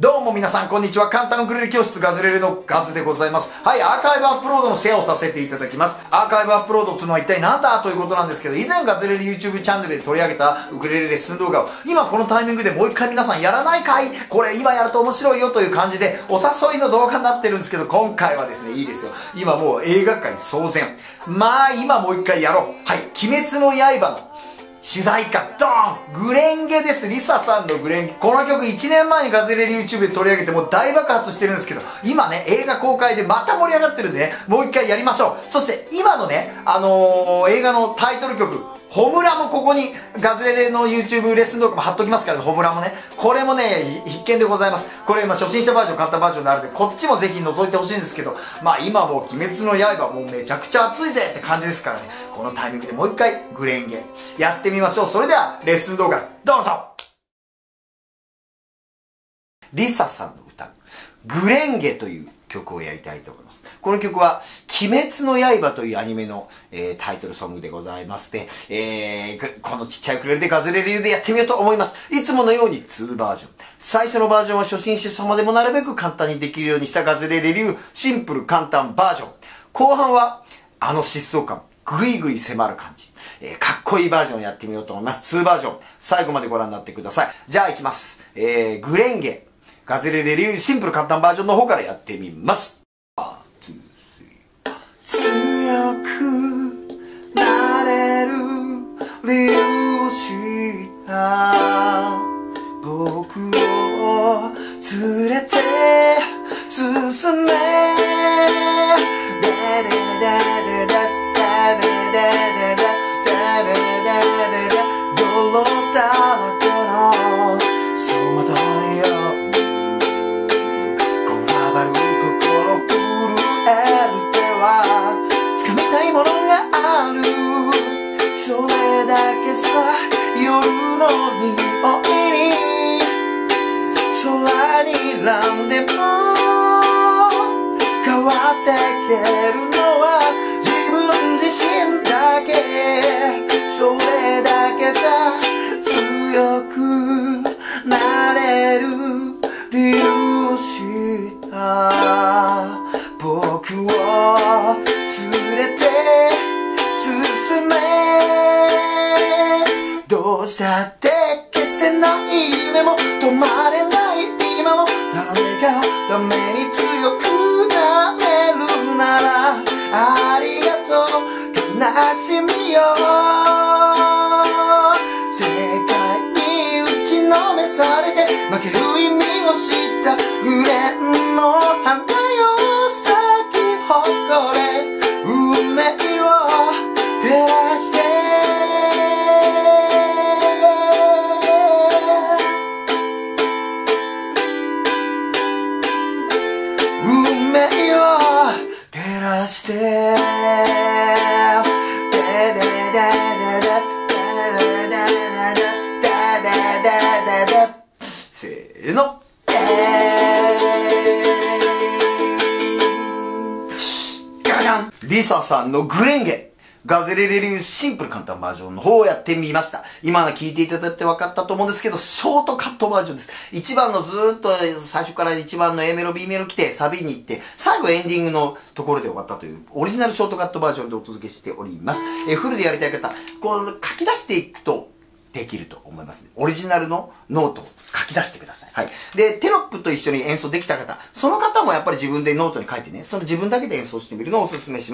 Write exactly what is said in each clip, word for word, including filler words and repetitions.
どうも皆さんこんにちは。簡単ウクレレ教室ガズレレのガズでございます。はい、アーカイブアップロードのシェアをさせていただきます。アーカイブアップロードっていうのは一体何だということなんですけど、以前ガズレレ YouTube チャンネルで取り上げたウクレレレッスン動画を今このタイミングでもう一回皆さんやらないかい、これ今やると面白いよという感じでお誘いの動画になってるんですけど、今回はですね、いいですよ。今もう映画界騒然。まあ今もう一回やろう。はい、鬼滅の刃の主題歌、ドーングレンゲです。リサさんのグレンゲ。この曲いちねんまえにガズレレ YouTube で取り上げてもう大爆発してるんですけど、今ね、映画公開でまた盛り上がってるんでね、もう一回やりましょう。そして今のね、あのー、映画のタイトル曲、ホムラもここにガズレレの YouTube レッスン動画も貼っときますからね、ホムラもね。これもね、必見でございます。これ今初心者バージョン、簡単バージョンになるんで、こっちもぜひ覗いてほしいんですけど、まあ今もう鬼滅の刃もうめちゃくちゃ熱いぜって感じですからね、このタイミングでもう一回グレンゲやってみましょう。それではレッスン動画どうぞ。リサさんの歌、グレンゲという曲をやりたいと思います。この曲は、鬼滅の刃というアニメの、えー、タイトルソングでございまして、えー、このちっちゃいウクレレでガズレレ流でやってみようと思います。いつものようににバージョン。最初のバージョンは初心者様でもなるべく簡単にできるようにしたガズレレ流シンプル簡単バージョン。後半は、あの疾走感、ぐいぐい迫る感じ、えー、かっこいいバージョンをやってみようと思います。にバージョン。最後までご覧になってください。じゃあ行きます。えー、グレンゲ。ガズレレ流シンプル簡単バージョンの方からやってみます。強くなれる理由を知った僕を連れて進め、デデデデデデデデデデデ泥だらけの走馬灯にそれだけさ、夜の匂いに空に何でも変わってけるのは自分自身だけ。それだけさ、強くなれる理由を知った僕を連れて進め、どうしたって消せない夢も止まれない今も誰かのために強くなれるならありがとう悲しみよ。世界に打ちのめされて負ける意味を知ったグレンの花よ咲き誇れ運命を照らして運命を照らしてデデデデデデデデデデせーのガガンリサさんのグレンゲガズレレ流シンプル簡単バージョンの方をやってみました。今の聞いていただいて分かったと思うんですけど、ショートカットバージョンです。いちばんのずーっと最初からいちばんの A メロ B メロ来てサビに行って最後エンディングのところで終わったというオリジナルショートカットバージョンでお届けしております。えフルでやりたい方、こう書き出していくとできると思います、ね。オリジナルのノートを書き出してください。はい。で、テロップと一緒に演奏できた方、その方もやっぱり自分でノートに書いてね、その自分だけで演奏してみるのをお勧めします。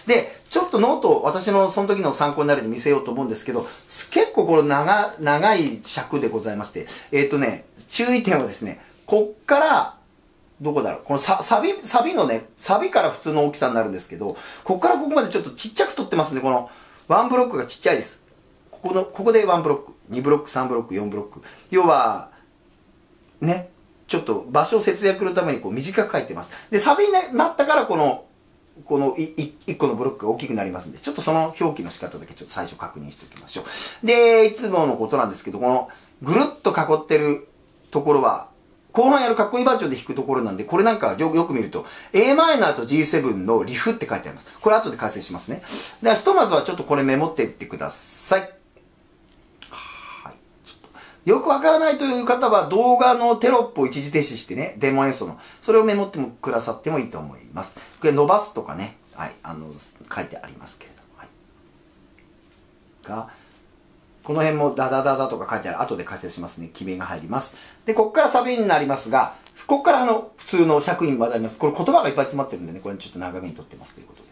で、ちょっとノートを私のその時の参考になるように見せようと思うんですけど、結構この長、長い尺でございまして、えっとね、注意点はですね、こっから、どこだろうこのササビ、サビのね、サビから普通の大きさになるんですけど、こっからここまでちょっとちっちゃく取ってますんで、このワンブロックがちっちゃいです。ここの、ここでワンブロック、にブロック、さんブロック、よんブロック。要は、ね、ちょっと場所を節約のためにこう短く書いてます。で、サビになったからこの、このいいっこのブロックが大きくなりますんで、ちょっとその表記の仕方だけちょっと最初確認しておきましょう。で、いつものことなんですけど、このぐるっと囲ってるところは、後半やるかっこいいバージョンで弾くところなんで、これなんかよく見ると、エーマイナーと ジーセブン のリフって書いてあります。これ後で解説しますね。では、ひとまずはちょっとこれメモっていってください。はい。ちょっとよくわからないという方は動画のテロップを一時停止してね、デモ演奏の、それをメモってもくださってもいいと思います。これ伸ばすとかね、はい、あの、書いてありますけれども、はい。が、この辺もダダダダとか書いてある。後で解説しますね。決めが入ります。で、ここからサビになりますが、ここからあの、普通の尺にまであります。これ言葉がいっぱい詰まってるんでね、これちょっと長めにとってますということです。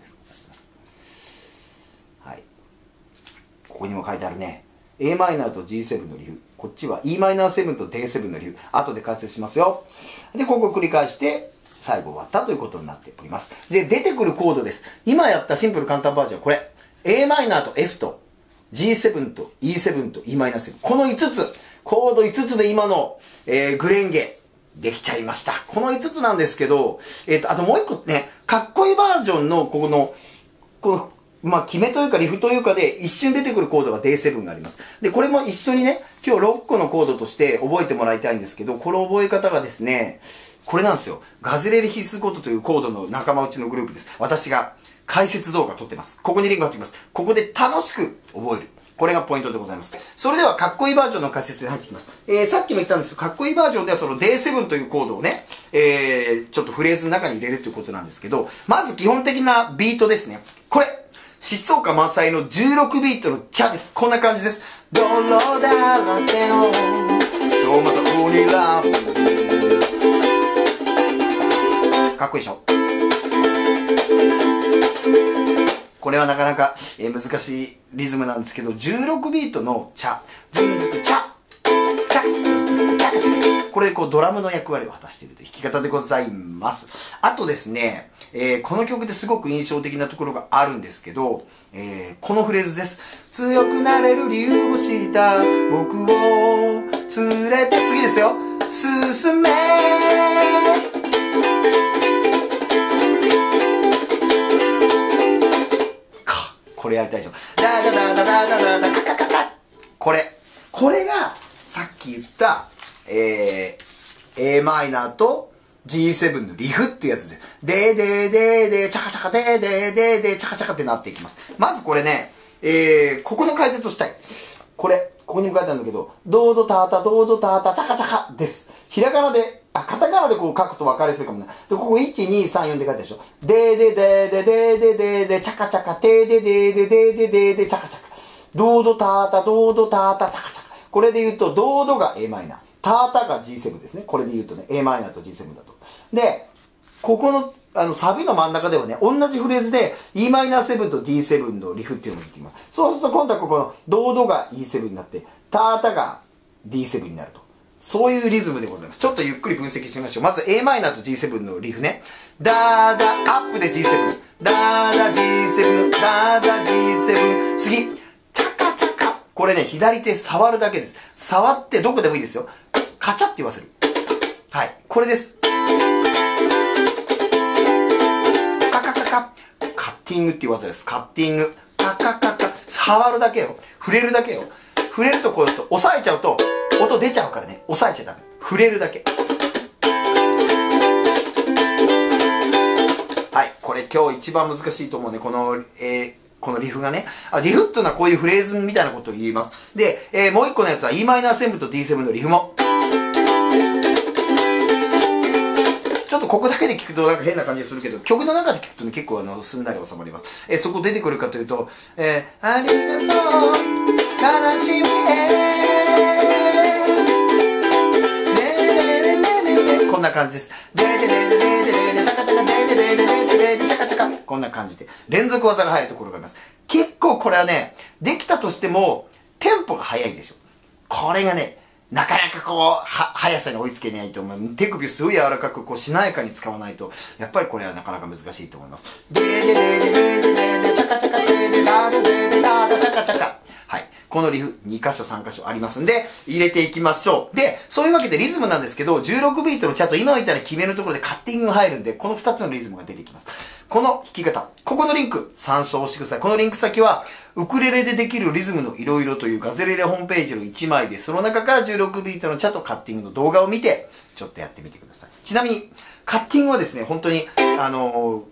はい。ここにも書いてあるね。エーマイナーと ジーセブン のリフ。こっちは イーマイナーセブンと ディーセブン のリフ。後で解説しますよ。で、ここを繰り返して、最後終わったということになっております。で、出てくるコードです。今やったシンプル簡単バージョンはこれ。エーマイナーと F と ジーセブン と イーセブン と イーマイナーセブン。このいつつ、コードいつつで今の、えー、グレンゲ、できちゃいました。このいつつなんですけど、えっと、あともう一個ね、かっこいいバージョンの、ここの、この、まあ、決めというかリフというかで一瞬出てくるコードが ディーセブン があります。で、これも一緒にね、今日ろっこのコードとして覚えてもらいたいんですけど、この覚え方がですね、これなんですよ。ガズレレ必須コードというコードの仲間内のグループです。私が解説動画撮ってます。ここにリンク貼っておきます。ここで楽しく覚える。これがポイントでございます。それではかっこいいバージョンの解説に入ってきます。えー、さっきも言ったんですかっこいいバージョンではその ディーセブン というコードをね、えー、ちょっとフレーズの中に入れるということなんですけど、まず基本的なビートですね。これ疾走感満載のじゅうろくビートのチャです。こんな感じです。ドロだらけのそうまた鬼ラップかっこいいでしょ。これはなかなか、えー、難しいリズムなんですけど、じゅうろくビートのチャ、じゅんどくチャ、チャチャチャチャ、これでこうドラムの役割を果たしているという弾き方でございます。あとですね、えー、この曲ですごく印象的なところがあるんですけど、えー、このフレーズです。強くなれる理由を知った僕を連れて、次ですよ。進めこれやりたいでしょ。ダダダダダダダダカカカカ。これ。これが、さっき言った、えー、エーマイナーと ジーセブン のリフっていうやつで、でででで、チャカチャカでででで、チャカチャカってなっていきます。まずこれね、えー、ここの解説をしたい。これ、ここにも書いてあるんだけど、ドードタータ、ドードタータ、チャカチャカです。ひらがなで、あ、カタカナでこう書くと分かりやすいかもね。で、ここいち、に、さん、よんって書いてあるでしょ。でででででででで、チャカチャカ、てででででででで、チャカチャカ。ドードタータ、ドードタータ、チャカチャカ。これで言うと、ドードが エーマイナー。タータが ジーセブン ですね。これで言うとね、エーマイナーと ジーセブン だと。で、ここの、あの、サビの真ん中ではね、同じフレーズで イーマイナーセブン と ディーセブン のリフっていうのを言っています。そうすると今度はここのドードが イーセブン になって、タータが ディーセブン になると。そういうリズムでございます。ちょっとゆっくり分析してみましょう。まず エーマイナーと ジーセブン のリフね。ダーダアップで ジーセブン。ダーダ ジーセブン。ダーダ ジーセブン。次。チャカチャカ。これね、左手触るだけです。触ってどこでもいいですよ。カチャって言わせる。はい。これです。カカカカ。カッティングっていう技です。カッティング。カカカカ。触るだけよ。触れるだけよ。触れるとこうやって押さえちゃうと、音出ちゃうからね。押さえちゃダメ。触れるだけ。はい。これ今日一番難しいと思うね。この、えー、このリフがね。あ、リフっていうのはこういうフレーズみたいなことを言います。で、えー、もう一個のやつは イーマイナーセブン と ディーセブン のリフも。ちょっとここだけで聞くとなんか変な感じするけど、曲の中で聞くとね、結構あの、すんなり収まります。えー、そこ出てくるかというと、えー、ありがとう、悲しみへ、こんな感じです。ででででででででチャカチャカでででででででチャカチャカ、こんな感じで連続技が入るところがあります。結構これはね、できたとしてもテンポが速いでしょ。これがね、なかなかこうは速さに追いつけないと思う。手首をすごい柔らかくこうしなやかに使わないとやっぱりこれはなかなか難しいと思います。でででででででチャカチャカででダでででダダチャカチャカ。はい。このリフに箇所さん箇所ありますんで、入れていきましょう。で、そういうわけでリズムなんですけど、じゅうろくビートのチャート、今みたいに決めるところでカッティングが入るんで、このふたつのリズムが出てきます。この弾き方、ここのリンク、参照してください。このリンク先は、ウクレレでできるリズムのいろいろというガゼレレホームページのいちまいで、その中からじゅうろくビートのチャとカッティングの動画を見て、ちょっとやってみてください。ちなみに、カッティングはですね、本当に、あのー、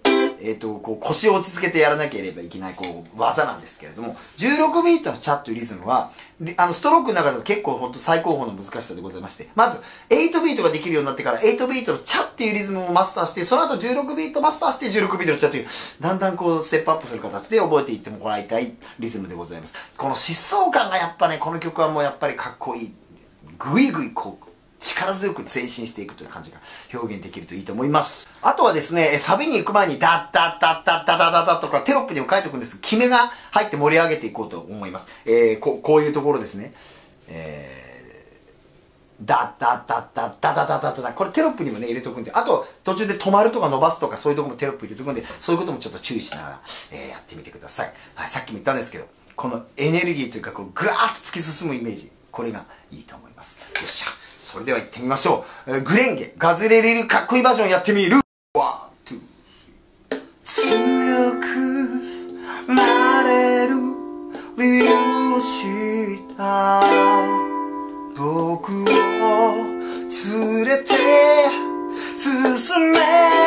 えっと、こう腰を落ち着けてやらなければいけないこう技なんですけれども、じゅうろくビートのチャというリズムは、あのストロークの中でも結構本当最高峰の難しさでございまして、まずはちビートができるようになってからはちビートのチャっていうリズムをマスターして、その後じゅうろくビートマスターしてじゅうろくビートのチャという、だんだんこうステップアップする形で覚えていってもらいたいリズムでございます。この疾走感がやっぱね、この曲はもうやっぱりかっこいい。ぐいぐいこう、力強く前進していくという感じが表現できるといいと思います。あとはですね、サビに行く前にダッダッダッダッダッダッダッダッとかテロップにも書いておくんですが、決めが入って盛り上げていこうと思います。えー、こ, こういうところですね。えー、ダッダッダッダッダッダッダッダッダッこれテロップにもね入れとくんで、あと途中で止まるとか伸ばすとかそういうところもテロップ入れとくんで、そういうこともちょっと注意しながら、えー、やってみてください。はい、さっきも言ったんですけど、このエネルギーというかこうグワーッと突き進むイメージ、これがいいと思います。よっしゃ。それでは行ってみましょう。グレンゲ、ガズレレルかっこいいバージョンやってみる。ワン、ツー。強くなれる理由を知った僕を連れて進め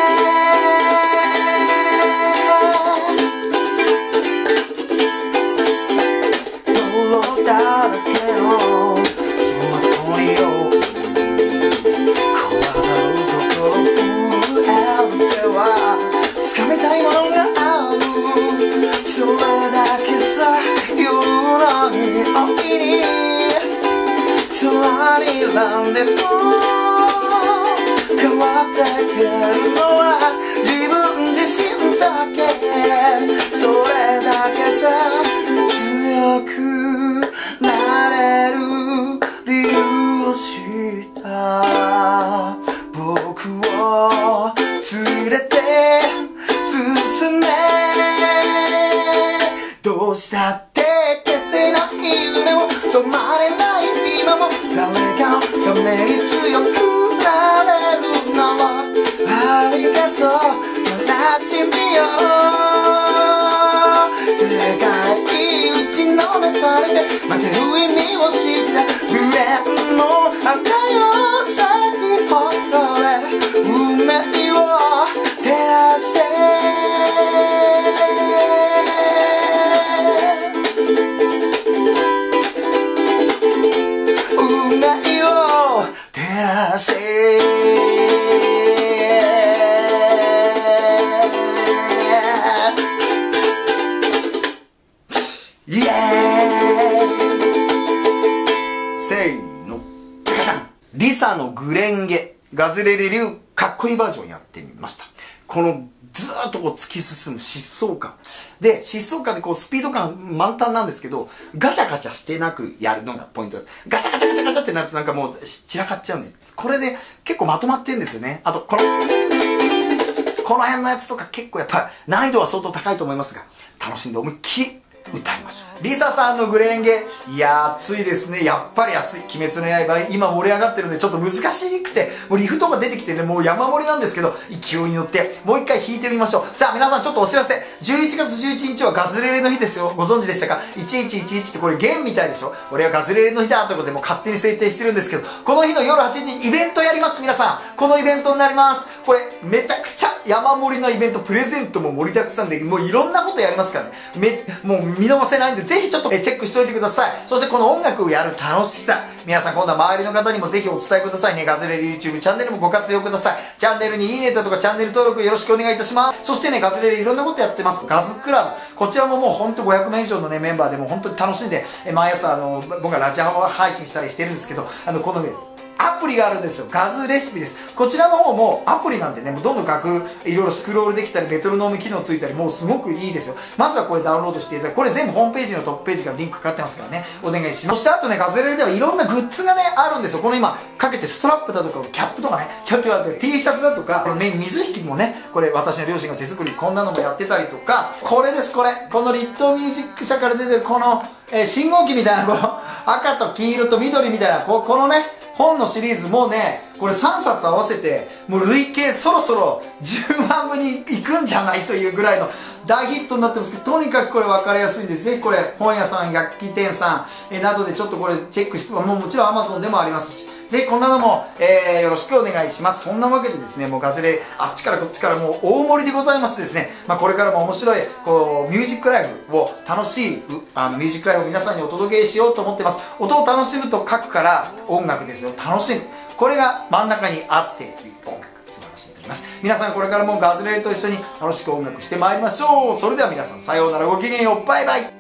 泥だらけのなんでも変わってくるのは自分自身だけ、それだけさ。強くなれる理由を知った僕を連れて進め、どうしたって消せない夢も止まれない今も誰かのために強くなれるのもありがとう悲しみよ。世界に打ちのめされて負ける意味を知った無縁の花よ咲き誇れ運命を照らしてイエーイせーの、リサのグレンゲ、ガズレレ流かっこいいバージョンやってみました。このずーっとこう突き進む疾走感。で、疾走感でこうスピード感満タンなんですけど、ガチャガチャしてなくやるのがポイントです。ガチャガチャガチャガチャってなるとなんかもう散らかっちゃうんです。これで結構まとまってるんですよね。あと、この、この辺のやつとか結構やっぱ難易度は相当高いと思いますが、楽しんで思いっきり歌いましょう。リサさんのグレンゲ、いやー熱いですね。やっぱり熱い。鬼滅の刃、今盛り上がってるんでちょっと難しくて、もうリフとか出てきてね、もう山盛りなんですけど、勢いに乗ってもう一回弾いてみましょう。さあ皆さんちょっとお知らせ。じゅういちがつじゅういちにちはガズレレの日ですよ。ご存知でしたか？ いちいちいちいち ってこれ弦みたいでしょ。俺はガズレレの日だということでもう勝手に設定してるんですけど、この日の夜はちじにイベントやります。皆さん、このイベントになります。これめちゃくちゃ山盛りのイベント、プレゼントも盛りだくさんで、もういろんなことやりますからね。め、もう見逃せないんで、ぜひちょっとチェックしておいてください。そしてこの音楽をやる楽しさ、皆さん今度は周りの方にもぜひお伝えくださいね。ガズレレ YouTube チャンネルもご活用ください。チャンネルにいいねだとかチャンネル登録よろしくお願いいたします。そしてね、ガズレレいろんなことやってます。ガズクラブ。こちらももうほんとごひゃくめい以上のね、メンバーでも本当に楽しんで、毎朝あの、僕はラジオ配信したりしてるんですけど、あの、このね、アプリがあるんですよ。ガズレシピです。こちらの方もアプリなんでね、もうどんどん楽、いろいろスクロールできたり、メトロノーム機能ついたり、もうすごくいいですよ。まずはこれダウンロードしていただいて、これ全部ホームページのトップページからリンクかかってますからね、お願いします。そしてあとね、ガズレレではいろんなグッズがね、あるんですよ。この今、かけてストラップだとか、キャップとかね、キャップは T シャツだとか、この水引きもね、これ私の両親が手作り、こんなのもやってたりとか、これです、これ。このリットミュージック社から出てるこの、えー、信号機みたいな、この赤と黄色と緑みたいな、こ, このね、本のシリーズもうね、これさんさつ合わせて、もう累計そろそろじゅうまんぶにいくんじゃないというぐらいの大ヒットになってますけど、とにかくこれ分かりやすいんで、ぜひこれ本屋さん、薬器店さん、えなどでちょっとこれチェックして、もうもちろん Amazon でもありますし、 ぜひこんなのも、えー、よろしくお願いします。そんなわけでですね、もうガズレ、あっちからこっちからもう大盛りでございましてですね、まあこれからも面白い、こう、ミュージックライブを、楽しい、あの、ミュージックライブを皆さんにお届けしようと思ってます。音を楽しむと書くから音楽ですよ。楽しむ。これが真ん中にあって、音楽、素晴らしいと思います。皆さんこれからもガズレレと一緒に楽しく音楽してまいりましょう。それでは皆さん、さようなら、ごきげんよう、バイバイ。